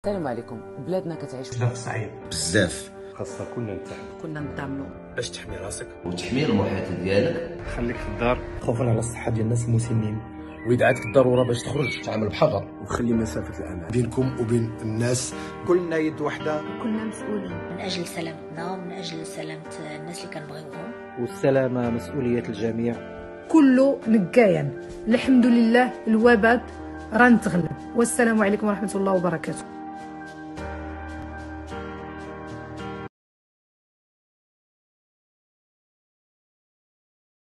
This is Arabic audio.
السلام عليكم. بلادنا كتعيش بزاف صعيب بزاف، خاصنا كلنا نتعلم. كنا نتعاملوا باش تحمي راسك وتحمي المحيط ديالك. خليك في الدار خوفا على الصحه ديال الناس المسنين، ويدعك الضروره باش تخرج تعمل بحذر وخلي مسافه الامان بينكم وبين الناس. كلنا يد وحده، كلنا مسؤولين من اجل سلامتنا ومن اجل سلامه الناس اللي كنبغيوهم، والسلامه مسؤوليه الجميع. كله نكاين. الحمد لله الوباء راه نتغلب. والسلام عليكم ورحمه الله وبركاته.